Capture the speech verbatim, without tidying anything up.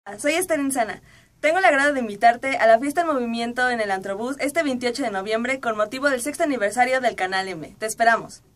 Soy Esther Insana. Tengo el agrado de invitarte a la fiesta en movimiento en el Antrobús este veintiocho de noviembre con motivo del sexto aniversario del Canal M. Te esperamos.